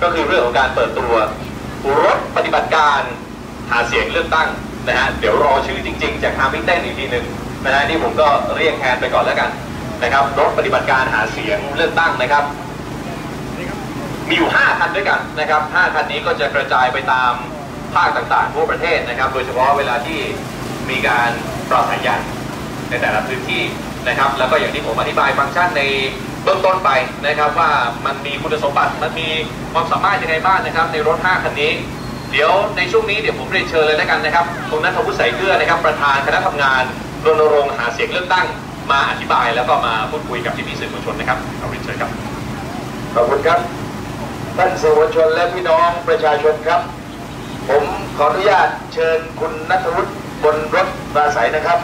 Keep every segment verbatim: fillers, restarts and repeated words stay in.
ก็คือเรื่องของการเปิดตัวรถปฏิบัติการหาเสียงเลือกตั้งนะฮะเดี๋ยวรอชื่อจริงๆจากทางพี่เต้นอีกทีหนึ่งนะฮะนี่ผมก็เรียกแทนไปก่อนแล้วกันนะครับรถปฏิบัติการหาเสียงเลือกตั้งนะครับมีอยู่ห้าคันด้วยกันนะครับห้าคันนี้ก็จะกระจายไปตามภาคต่างๆทั่วประเทศนะครับโดยเฉพาะเวลาที่มีการปราศัยใหญ่ในแต่ละพื้นที่นะครับแล้วก็อย่างที่ผมอธิบายฟังก์ชันในเบื้องต้นไปนะครับว่ามันมีคุณสมบัติมันมีความสามารถยังไงบ้างนะครับในรถห้าคันนี้เดี๋ยวในช่วงนี้เดี๋ยวผมเรียนเชิญเลยแล้วกันนะครับคุณณัฐวุฒิ ใสเกลือนะครับประธานคณะทำงานรณรงค์หาเสียงเลือกตั้งมาอธิบายแล้วก็มาพูดคุยกับพี่ๆสื่อมวลชนนะครับเอาเรียนเชิญครับขอบคุณครับท่านสื่อมวลชนและพี่น้องประชาชนครับผมขออนุญาตเชิญคุณณัฐวุฒิบนรถปราศัยนะครับ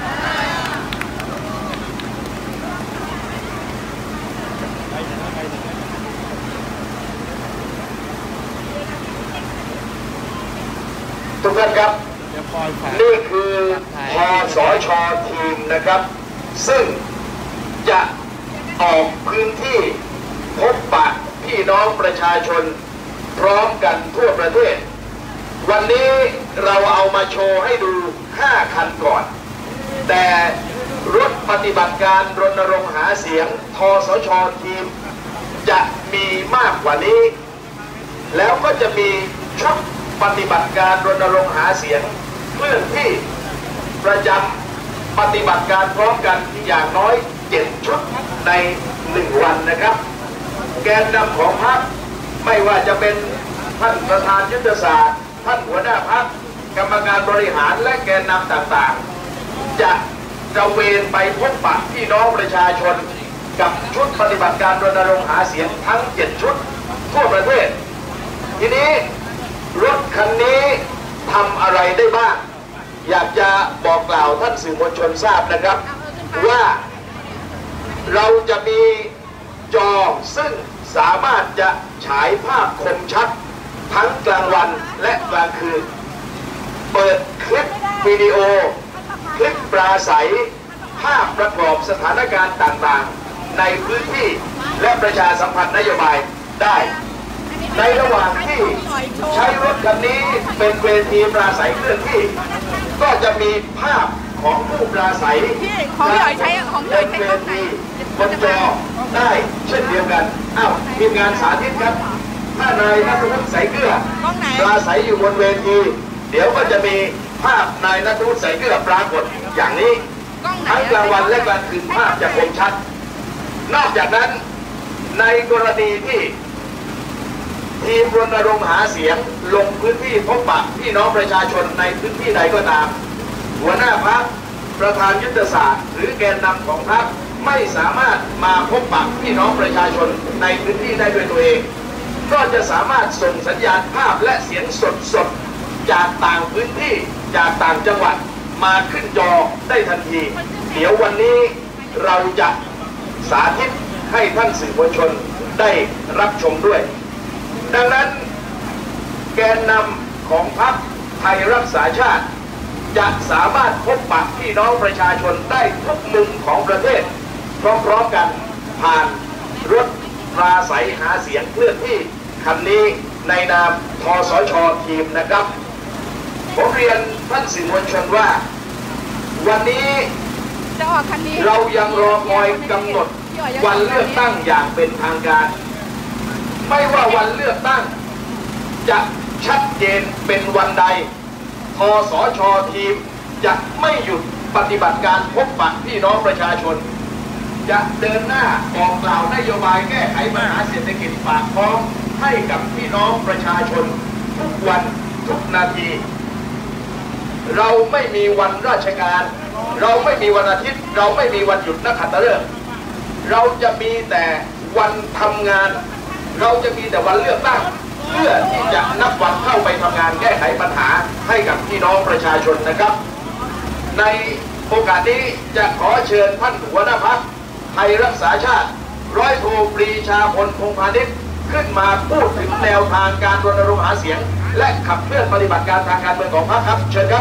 ทุกท่านครับนี่คือคสช.ทีมนะครับซึ่งจะออกพื้นที่พบปะพี่น้องประชาชนพร้อมกันทั่วประเทศวันนี้เราเอามาโชว์ให้ดูห้าคันก่อนแต่รถปฏิบัติการรณรงค์หาเสียงทสช.ทีมจะมีมากกว่านี้แล้วก็จะมีชุดปฏิบัติการรณรงค์หาเสียงเคลื่อนที่ประจำปฏิบัติการพร้อมกันอย่างน้อยเจ็ดชุดในหนึ่งวันนะครับแกนนำของพรรคไม่ว่าจะเป็นท่านประธานยุทธศาสตร์ท่านหัวหน้าพรรคกรรมการบริหารและแกนนำต่างๆจะตระเวนไปพบปะพี่น้องประชาชนกับชุดปฏิบัติการรณรงค์หาเสียงทั้งเจ็ดชุดทั่วประเทศทีนี้รถคันนี้ทำอะไรได้บ้างอยากจะบอกกล่าวท่านสื่อมวลชนทราบนะครับว่าเราจะมีจอซึ่งสามารถจะฉายภาพคมชัดทั้งกลางวันและกลางคืนเปิดคลิปวิดีโอคลิปปราศัยภาพประกอบสถานการณ์ต่างๆในพื้นที่และประชาสัมพันธ์นโยบายได้ในระหว่างที่ใช้รถคันนี้เป็นเวทีปราศัยเคลื่อนที่ก็จะมีภาพของผู้ปราศัยของพี่อ๋อยใช้ของพี่อ๋อยใช้กล้องไหนบนจอได้เช่นเดียวกันอ้าวทีมงานสาธิตครับถ้านายณัฐวุฒิ ใสเกลือปราศัยอยู่บนเวทีเดี๋ยวก็จะมีภาพนายณัฐวุฒิ ใสเกลือปรากฏอย่างนี้ทั้งกลางวันและกลางคืนภาพจะคมชัดนอกจากนั้นในกรณีที่ทีมรณรงค์หาเสียงลงพื้นที่พบปะพี่น้องประชาชนในพื้นที่ใดก็ตามหัวหน้าพรรคประธานยุทธศาสตร์หรือแกนนำของพรรคไม่สามารถมาพบปะพี่น้องประชาชนในพื้นที่ได้ด้วยตัวเองก็จะสามารถส่งสัญญาณภาพและเสียงสดๆจากต่างพื้นที่จากต่างจังหวัดมาขึ้นจอได้ทันทีเดี๋ยววันนี้เราจะสาธิตให้ท่านสื่อมวลชนได้รับชมด้วยดังนั้นแกนนำของพรรคไทยรักษาชาติจะสามารถพบปะพี่น้องประชาชนได้ทุกมุมของประเทศพร้อมๆกันผ่านรถปราศัยหาเสียงเคลื่อนที่คันนี้ในนามทสช.ทีมนะครับผมเรียนท่านสื่อมวลชนว่าวันนี้เรายังรอคอยกำหนดวันเลือกตั้งอย่างเป็นทางการไม่ว่าวันเลือกตั้งจะชัดเจนเป็นวันใดทสช.ทีมจะไม่หยุดปฏิบัติการพบปะพี่น้องประชาชนจะเดินหน้าบอกกล่าวนโยบายแก้ไขปัญหาเศรษฐกิจปากท้องให้กับพี่น้องประชาชนทุกวันทุกนาทีเราไม่มีวันราชการเราไม่มีวันอาทิตย์เราไม่มีวันหยุดนักขัตฤกษ์เราจะมีแต่วันทำงานเราจะมีแต่วันเลือกตั้งเพื่อที่จะนับวันเข้าไปทำงานแก้ไขปัญหาให้กับพี่น้องประชาชนนะครับในโอกาสนี้จะขอเชิญท่านหัวหน้าพรรคไทยรักษาชาติร้อยโทปรีชาพลพงษ์พาณิชย์ขึ้นมาพูดถึงแนวทางการรณรงค์หาเสียงและขับเคลื่อนปฏิบัติการทางการเมืองของพรรคครับเชิญครับ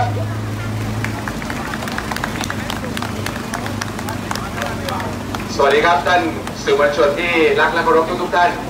สวัสดีครับท่านสื่อมวลชนที่รักและเคารพทุกๆท่าน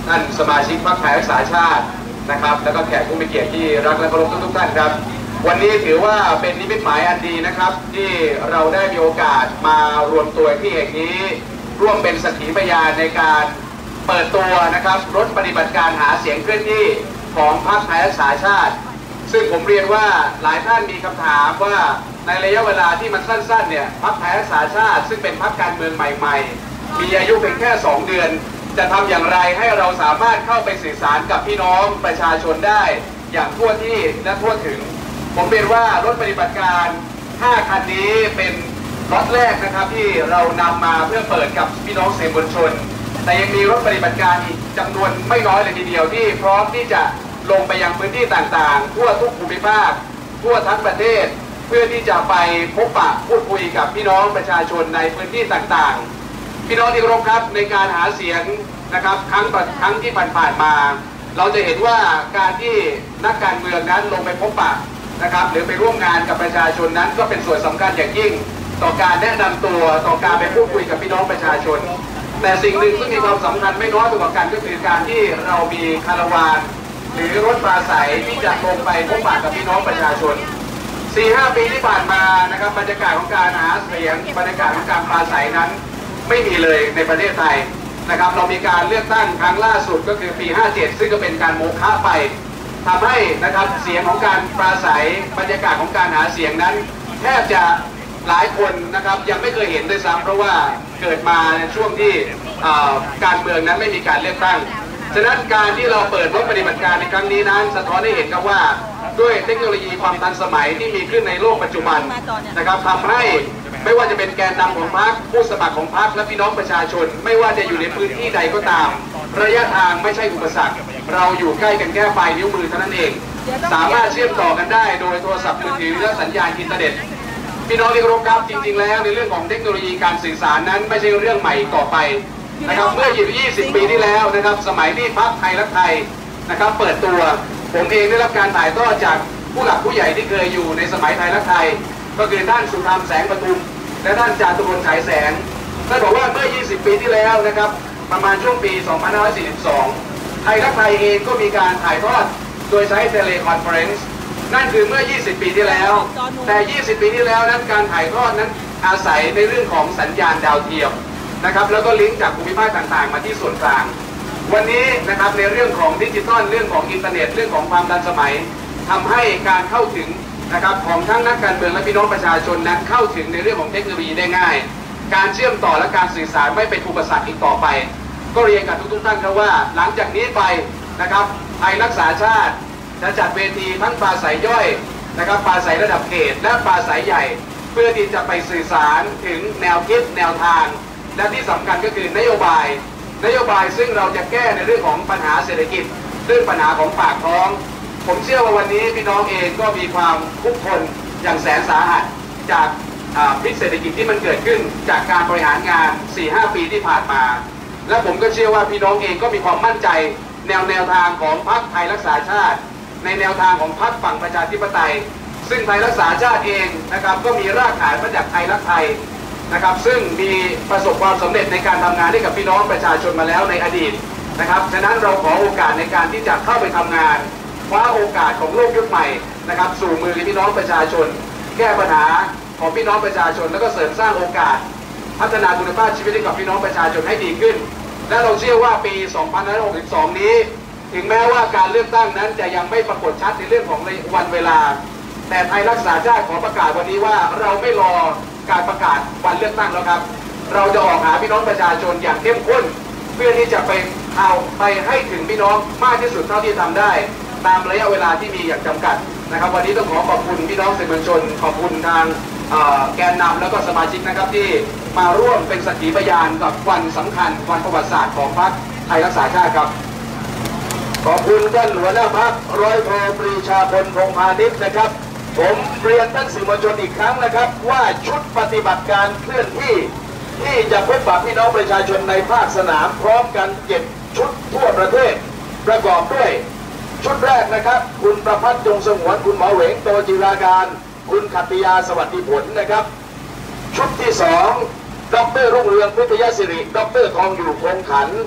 ท่านสมาชิกพรรคไทยรักษาชาตินะครับแล้วก็แขกผู้มีเกียรติที่รักและเคารพทุกๆท่านครับวันนี้ถือว่าเป็นนิมิตหมายอันดีนะครับที่เราได้มีโอกาสมารวมตัวที่แห่งนี้ร่วมเป็นสักขีพยานในการเปิดตัวนะครับรถปฏิบัติการหาเสียงเคลื่อนที่ของพรรคไทยรักษาชาติซึ่งผมเรียนว่าหลายท่านมีคำถามว่าในระยะเวลาที่มันสั้นๆเนี่ยพรรคไทยรักษาชาติซึ่งเป็นพรรคการเมืองใหม่ๆมีอายุเพียงแค่สองเดือนจะทำอย่างไรให้เราสามารถเข้าไปสื่อสารกับพี่น้องประชาชนได้อย่างทั่วที่และทั่วถึงผมเรียนว่ารถปฏิบัติการห้าคันนี้เป็นล็อตแรกนะครับที่เรานำมาเพื่อเปิดกับพี่น้องสื่อมวลชนแต่ยังมีรถปฏิบัติการอีกจำนวนไม่น้อยเลยทีเดียวที่พร้อมที่จะลงไปยังพื้นที่ต่างๆทั่วทุกภูมิภาคทั่วทั้งประเทศเพื่อที่จะไปพบปะพูดคุยกับพี่น้องประชาชนในพื้นที่ต่างๆพี่น้องที่เคารพครับในการหาเสียงนะครับครั้งต่อครั้งที่ผ่านๆมาเราจะเห็นว่าการที่นักการเมืองนั้นลงไปพบปะนะครับหรือไปร่วมงานกับประชาชนนั้นก็เป็นส่วนสำคัญอย่างยิ่งต่อการแนะนำตัวต่อการไปพูดคุยกับพี่น้องประชาชนแต่สิ่งหนึ่งซึ่งมีความสำคัญไม่น้อยไปกว่ากันก็คือการที่เรามีคาราวานหรือรถปราศัยที่จะลงไปพบปะกับพี่น้องประชาชน สี่ห้า ปีที่ผ่านมานะครับบรรยากาศของการหาเสียงบรรยากาศของการปราศัยนั้นไม่มีเลยในประเทศไทยนะครับเรามีการเลือกตั้งครั้งล่าสุดก็คือปีห้าเจ็ดซึ่งก็เป็นการโมฆะไปทำให้นะครับเสียงของการปราศัยบรรยากาศของการหาเสียงนั้นแทบจะหลายคนนะครับยังไม่เคยเห็นด้วยซ้ำเพราะว่าเกิดมาในช่วงที่การเมืองนั้นไม่มีการเลือกตั้งฉะนั้นการที่เราเปิดรถปฏิบัติการในครั้งนี้นั้นสะท้อนให้เห็นครับว่าด้วยเทคโนโลยีความทันสมัยที่มีขึ้นในโลกปัจจุบันนะครับทำให้ไม่ว่าจะเป็นแกนนำของพรรคผู้สมัครของพรรคและพี่น้องประชาชนไม่ว่าจะอยู่ในพื้นที่ใดก็ตามระยะทางไม่ใช่อุปสรรคเราอยู่ใกล้กันแค่ปลายนิ้วมือเท่านั้นเองสามารถเชื่อมต่อกันได้โดยโทรศัพท์มือถือและสัญญาณอินเทอร์เน็ตพี่น้องที่เคารพครับจริงๆแล้วในเรื่องของเทคโนโลยีการสื่อสารนั้นไม่ใช่เรื่องใหม่ต่อไปนะครับเมื่อยี่สิบปีที่แล้วนะครับสมัยที่พรรคไทยรักไทยนะครับเปิดตัวผมเองได้รับการถ่ายทอดจากผู้หลักผู้ใหญ่ที่เคยอยู่ในสมัยไทยรักไทยก็คือท่านสุธรรมแสงประทุมและท่านจาตุรนต์ฉายแสงท่านบอกว่าเมื่อยี่สิบปีที่แล้วนะครับประมาณช่วงปีสองพันห้าร้อยสี่สิบสองไทยรักไทยเองก็มีการถ่ายทอดโดยใช้เทเลคอนเฟอเรนซ์นั่นคือเมื่อยี่สิบปีที่แล้วแต่ยี่สิบปีที่แล้วนั้นการถ่ายทอดนั้นอาศัยในเรื่องของสัญญาณดาวเทียมนะครับแล้วก็ลิงก์จากภูมิภาคต่างๆมาที่ส่วนกลางวันนี้นะครับในเรื่องของดิจิทัลเรื่องของอินเทอร์เน็ตเรื่องของความทันสมัยทำให้การเข้าถึงนะครับของทั้งนักการเมืองและพี่น้องประชาชนนั้นเข้าถึงในเรื่องของเทคโนโลยีได้ง่ายการเชื่อมต่อและการสื่อสารไม่เป็นอุปสรรคอีกต่อไปก็เรียนกับทุกๆท่านครับว่าหลังจากนี้ไปนะครับไทยรักษาชาติจะจัดเวทีทั้งปราศัยย่อยนะครับปราศัยระดับเขตและปราศัยใหญ่เพื่อที่จะไปสื่อสารถึงแนวคิดแนวทางและที่สำคัญก็คือนโยบายนโยบายซึ่งเราจะแก้ในเรื่องของปัญหาเศรษฐกิจเรื่องปัญหาของปากท้องผมเชื่อว่าวันนี้พี่น้องเองก็มีความทุกข์ทนอย่างแสนสาหัสจากพิษเศรษฐกิจที่มันเกิดขึ้นจากการบริหารงาน สี่ห้า ปีที่ผ่านมาและผมก็เชื่อว่าพี่น้องเองก็มีความมั่นใจแนวแนวทางของพรรคไทยรักษาชาติในแนวทางของพรรคฝั่งประชาธิปไตยซึ่งไทยรักษาชาติเองนะครับก็มีรากฐานมาจากไทยรักไทยนะครับซึ่งมีประสบความสำเร็จในการทำงานให้กับพี่น้องประชาชนมาแล้วในอดีตนะครับฉะนั้นเราขอโอกาสในการที่จะเข้าไปทำงานคว้าโอกาสของโลกยุคใหม่นะครับสู่มือพี่น้องประชาชนแก้ปัญหาของพี่น้องประชาชนแล้วก็เสริมสร้างโอกาสพัฒนาคุณภาพชีวิตให้กับพี่น้องประชาชนให้ดีขึ้นและเราเชื่อว่าปี สองพันห้าร้อยหกสิบสอง นี้ถึงแม้ว่าการเลือกตั้งนั้นจะยังไม่ปรากฏชัดในเรื่องของวันเวลาแต่ไทยรักษาชาติขอประกาศวันนี้ว่าเราไม่รอการประกาศวันเลือกตั้งแล้วครับเราจะออกหาพี่น้องประชาชนอย่างเข้มข้นเพื่อที่จะไปเอาไปให้ถึงพี่น้องมากที่สุดเท่าที่ทำได้ตามระยะเวลาที่มีอย่างจำกัดนะครับวันนี้ต้องขอขอบคุณพี่น้องสื่อมวลชนขอบคุณทางแกนนำแล้วก็สมาชิกนะครับที่มาร่วมเป็นสักขีพยานกับวันสำคัญวันประวัติศาสตร์ของพรรคไทยรักษาชาติครับขอบคุณท่านหัวหน้าพรรคร้อยโทปรีชาพลพงษ์พาณิชย์นะครับผมเรียนท่านสื่อมวลชนอีกครั้งนะครับว่าชุดปฏิบัติการเคลื่อนที่ที่จะพบปะพี่น้องประชาชนในภาคสนามพร้อมกันเจ็ดชุดทั่วประเทศประกอบด้วยชุดแรกนะครับคุณประภัสจงสงวนคุณหมอเหวงโตจิราการคุณขัตติยาสวัสดิผลนะครับชุดที่สองดรรุ่งเรืองพิทยศิริดรทองอยู่คงขัน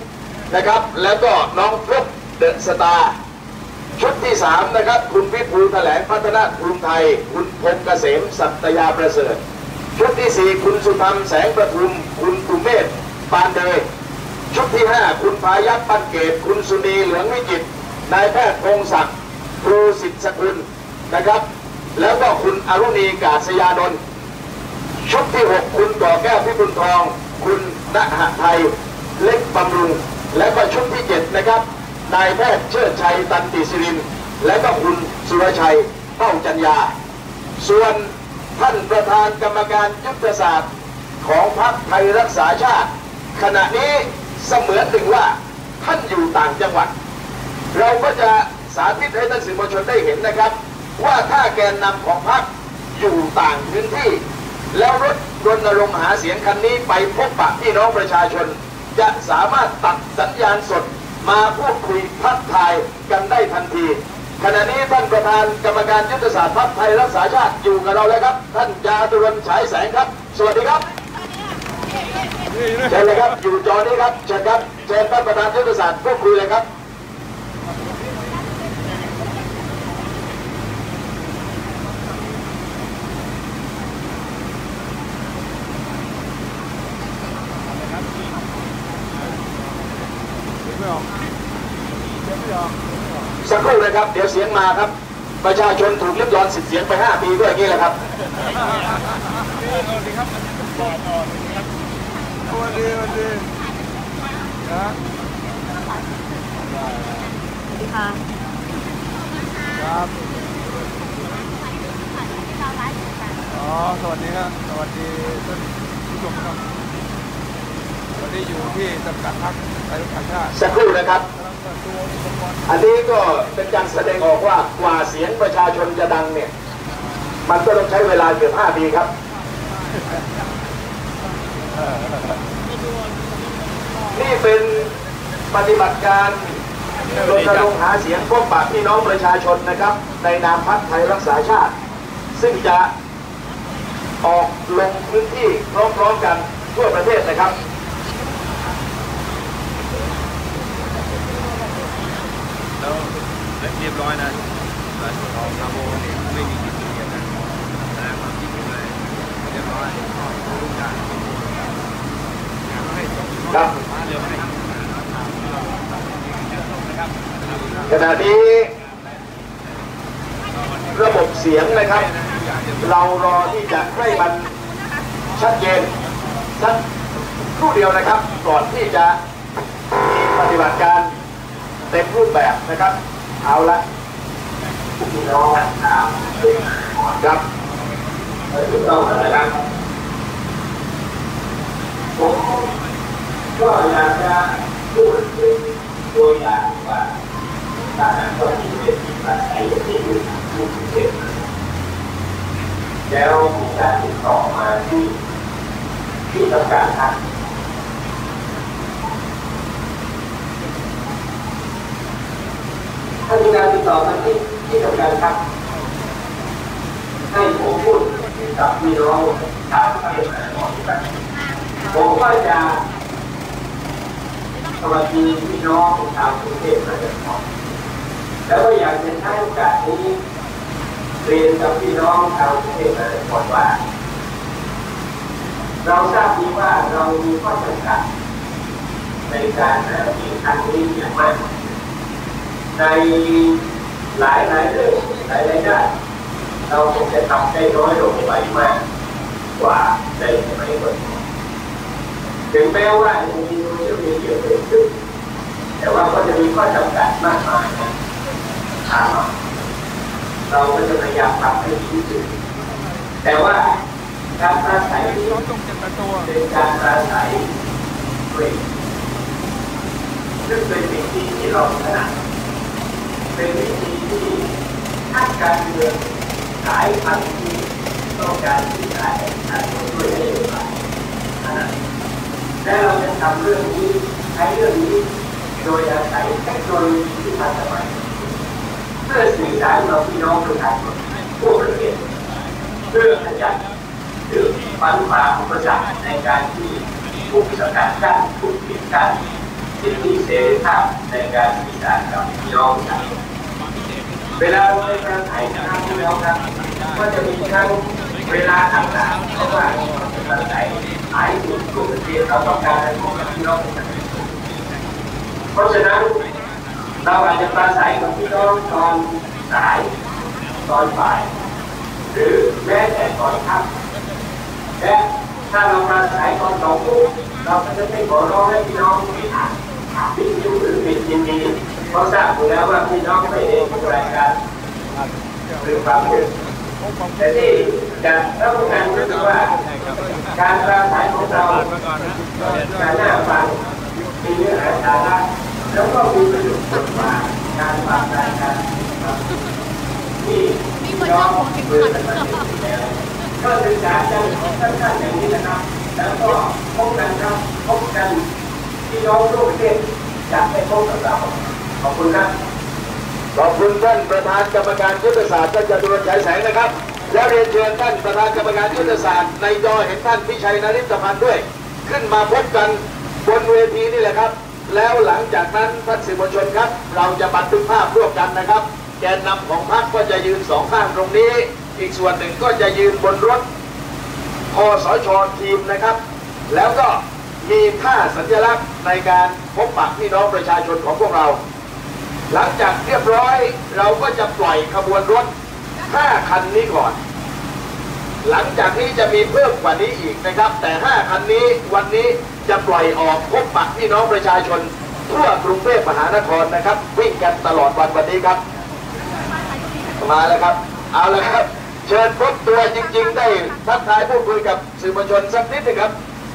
นะครับแล้วก็น้องฟลุ๊กเดอะสตาร์ชุดที่สามนะครับคุณพิภูแถลงพัฒนากรุงไทยคุณพงษ์เกษมสัตยาประเสริฐชุดที่สี่คุณสุธรรมแสงประทุมคุณตุเมศปานเดยชุดที่ห้าคุณพายัพปั้นเกตคุณสุนีเหลืองวิจิตรนายแพทย์พงศักดิ์ครูสิทธิสกุลนะครับแล้วก็คุณอรุณีกาศยานนท์ชุดที่หกคุณก่อแก้วพิบุญทองคุณณหไทยเล็กบำรุงและก็ชุดที่เจ็ดนะครับนายแพทย์เชิดชัยตันติศิรินและก็คุณสุรชัยเป้าจัญญาส่วนท่านประธานกรรมการยุทธศาสตร์ของพรรคไทยรักษาชาติขณะนี้เสมือนหนึ่งว่าท่านอยู่ต่างจังหวัดเราก็จะสาธิตให้ท่านสื่อมวลชนได้เห็นนะครับว่าถ้าแกนนำของพรรคอยู่ต่างพื้นที่แล้วรถรณรงค์หาเสียงคันนี้ไปพบปะพี่น้องประชาชนจะสามารถตัดสัญญาณสดมาพูดคุยทักทายกันได้ทันทีขณะนี้ท่านประธานกรรมการยุทธศาสตร์พรรคไทยรักษาชาติอยู่กับเราแล้วครับท่านจาตุรนต์ฉายแสงครับสวัสดีครับเชิญเลยครับอยู่จอนี้ครับเชิญครับเชิญท่านประธานยุทธศาสตร์พูดคุยเลยครับสักครู่นะครับเดี๋ยวเสียงมาครับประชาชนถูกริบรอนสิทธิเสียงไปห้าปีด้วยอย่างนี้แหละครับสวัสดีครับสวัสดีสวัสดีนะสวัสดีค่ะครับอ๋อสวัสดีครับสวัสดีท่านผู้ชมครับวันนี้อยู่ที่จำกัดพรรคไทยรักษาชาติสักครู่นะครับอันนี้ก็เป็นการแสดงออกว่ากว่าเสียงประชาชนจะดังเนี่ยมันก็ต้องใช้เวลาเกือบห้าปีครับนี่เป็นปฏิบัติการรณรงค์หาเสียงพบปะพี่น้องประชาชนนะครับในนามพรรคไทยรักษาชาติซึ่งจะออกลงพื้นที่พร้อมๆกันทั่วประเทศนะครับแล้วเรียบร้อยนะแล้วเราทำโมเนี่ยไม่มีกิจกรรมนะแสดงความคิดเห็นเลยเรียบร้อยทุกอย่างครับขณะนี้ระบบเสียงนะครับเรารอที่จะให้มันชัดเจนสักครู่เดียวนะครับก่อนที่จะมีปฏิบัติการเต็มรูปแบบนะครับเอาละพี่น้องครับถูกต้องนะครับผมก็อยากจะพูดเป็นตัวอย่างว่าการนั้นก็มีเป็นที่มาใช้ที่อยู่ทุกเขตแล้วมีการติดต่อมาที่ที่ทำการทักถ้ามีการติดต่อมาที่ที่ทำการทักให้ผมพูดกับพี่น้องชาวประเทศไทยผมก็จะสวัสดีพี่น้องชาวกรุงเทพมหานครแล้วก็อยากจะใช้โอกาสนี้เรียนกับพี่น้องชาวกรุงเทพมหานครว่าเราทราบดีว่าเรามีข้อจำกัดในการแข่งขันนี้อย่างมากในหลายหลายเรื่องหลายหลายด้านเราคงจะทำได้น้อยลงไปมากกว่าในสมัยก่อนถึงแม้ว่าจะมีโซเชียลมีเดียเกิดขึ้นแต่ว่าก็จะมีข้อจำกัดมากมายนะเราก็จะพยายามทำให้ดีที่สุดแต่ว่าการปราศัยนี้เป็นการปราศัยเวทซึ่งเป็นวิธีที่เราถนัดเป็นวิธีที่นักการเมืองสายพันธุ์ที่ต้องการที่จะแข่งขันด้วยนโยบายถนัดและเราจะทำเรื่องนี้ใช้เรื่องนี้โดยอาศัยเทคโนโลยีที่ทันสมัยเพื่อสื่อสารกับพี่น้องประชาชนทั่วประเทศเพื่อขจัดหรือปัญหาอุปสรรคในการที่ถูกสกัดกั้นถูกปิดกั้นสิทธิเสรีภาพในการสื่อสารกับพี่น้องเวลาเราในการถ่ายทำพี่น้องครับก็จะมีทั้งเวลาต่างๆเพราะว่าการถ่ายหายสุดทุกประเทศเราต้องการให้พบกับพี่น้องเพราะฉะนั้นเราอาจจะปราศัยกับพี่น้องตอนสายตอนบ่ายหรือแม้แต่ตอนค่ำและถ้าเราปราศัยตอนสองทุ่มเราก็จะไม่ขอร้องให้พี่น้องที่อ่านวิทยุหรือปิดยินดีเพราะทราบอยู่แล้วว่าพี่น้องไม่เองรายการหรือความเห็นแต่ที่จะรับประกันก็คือว่าการปราศัยของเราการหน้าฟังมีเนื้อหาสาระแล้วก็มีประโยชน์กว่าการฟังรายการที่พี่น้องเปิดกันมาแล้วก็ศึกษากันสั้นๆอย่างนี้นะครับแล้วก็พบกันครับพบกันพี่น้องทั่วประเทศจะได้พบกับเราขอบคุณครับขอบคุณท่านประธานกรรมการยุทธศาสตร์ท่านจตุรนต์ฉายแสงนะครับและเรียนเชิญท่านประธานกรรมการยุทธศาสตร์ในจอเห็นท่านพิชัยนฤทธิ์พันธ์ด้วยขึ้นมาพบกันบนเวทีนี่แหละครับแล้วหลังจากนั้นท่านสื่อมวลชนครับเราจะบันทึกภาพร่วมกันนะครับแกนนำของพรรคก็จะยืนสองข้างตรงนี้อีกส่วนหนึ่งก็จะยืนบนรถคสช.ทีมนะครับแล้วก็มีท่าสัญลักษณ์ในการพบปะพี่น้องประชาชนของพวกเราหลังจากเรียบร้อยเราก็จะปล่อยขบวนรถห้าคันนี้ก่อนหลังจากนี้จะมีเพิ่มกว่านี้อีกนะครับแต่ห้าคันนี้วันนี้จะปล่อยออกพบปะพี่น้องประชาชนทั่วกรุงเทพมหานครนะครับวิ่งกันตลอดวันวันนี้ครับมาแล้วครับเอาละครับเชิญพบตัวจริงๆได้ทักทายพูดคุยกับสื่อมวลชนสักนิดนึงครับ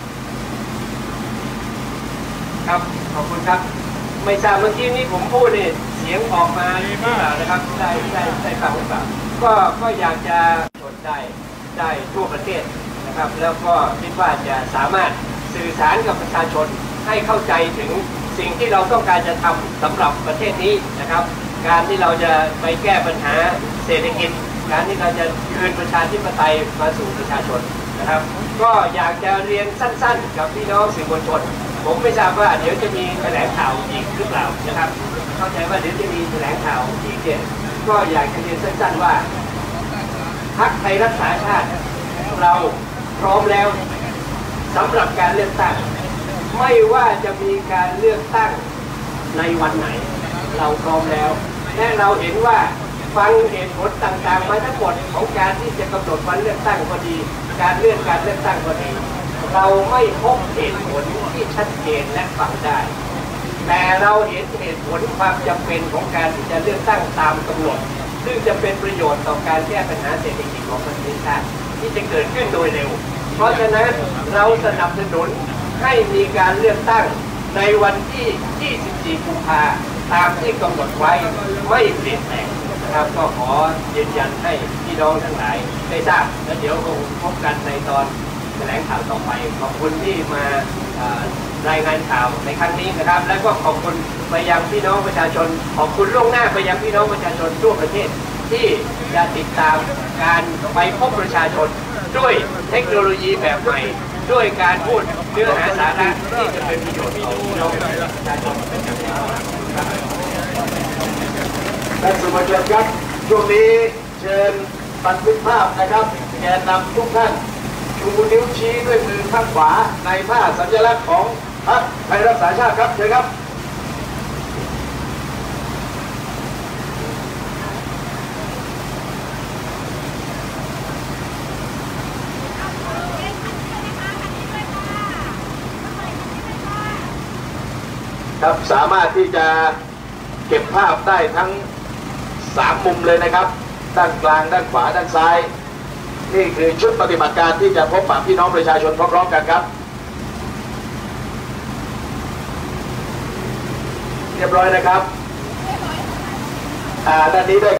ครับขอบคุณครับไม่ทราบเมื่อกี้นี้ผมพูดเนี่ยเสียงออกมาหรือเปล่านะครับได้ได้ได้ฟังหรือเปล่าก็ก็อยากจะชนได้ได้ทั่วประเทศนะครับแล้วก็คิดว่าจะสามารถสื่อสารกับประชาชนให้เข้าใจถึงสิ่งที่เราต้องการจะทำสำหรับประเทศนี้นะครับการที่เราจะไปแก้ปัญหาเศรษฐกิจการที่เราจะคืนประชาธิปไตยมาสู่ประชาชนนะครับก็อยากจะเรียนสั้นๆกับพี่น้องสื่อมวลชนผมไม่ทราบว่าเดี๋ยวจะมีแถลงข่าวอีกหรือเปล่านะครับเข้าใจว่าเดี๋ยวจะมีแถลงข่าวอีกเนี่ยก็อยากจะเรียนสั้นๆว่าพรรคไทยรักษาชาติเราพร้อมแล้วสำหรับการเลือกตั้งไม่ว่าจะมีการเลือกตั้งในวันไหนเราพร้อมแล้วและเราเห็นว่าฟังเหตุผลต่างๆมาทั้งหมดของการที่จะกำหนดวันเลือกตั้งก็ดีการเลื่อนการเลือกตั้งก็ดีเราไม่พบเหตุผลที่ชัดเจนและฟังได้แต่เราเห็นเหตุผลความจำเป็นของการที่จะเลือกตั้งตามกำหนดซึ่งจะเป็นประโยชน์ต่อการแก้ปัญหาเศรษฐกิจของประเทศชาติที่จะเกิดขึ้นโดยเร็วเพราะฉะนั้นเราสนับสนุนให้มีการเลือกตั้งในวันที่ยี่สิบสี่กุมภาพันธ์ตามที่กำหนดไว้ไม่เปลี่ยนแปลงนะครับก็ขอยืนยันให้พี่น้องทั้งหลายได้ทราบและเดี๋ยวคงพบกันในตอนแถลงข่าวต่อไปขอบคุณที่มารายงานข่าวในครั้งนี้นะครับและก็ขอบคุณไปยังพี่น้องประชาชนขอบคุณล่วงหน้าไปยังพี่น้องประชาชนทั่วประเทศที่จะติดตามการไปพบประชาชนด้วยเทคโนโลยีแบบใหม่ด้วยการพูดเนื้อหาสาระที่จะเป็นประโยชน์ต่อพี่น้องประชาชนเป็นอย่างแน่นอนครับท่านสื่อมวลชนครับช่วงนี้เชิญบันทึกภาพนะครับแกนนำทุกท่านชูนิ้วชี้ด้วยมือข้างขวาในท่าสัญลักษณ์ของพรรคไทยรักษาชาติครับเชิญครับครับสามารถที่จะเก็บภาพได้ทั้งสามมุมเลยนะครับด้านกลางด้านขวาด้านซ้ายนี่คือชุดปฏิบัติการที่จะพบปะพี่น้องประชาชนพร้อมๆกันครับเรียบร้อยนะครับอ่าด้านนี้ด้วย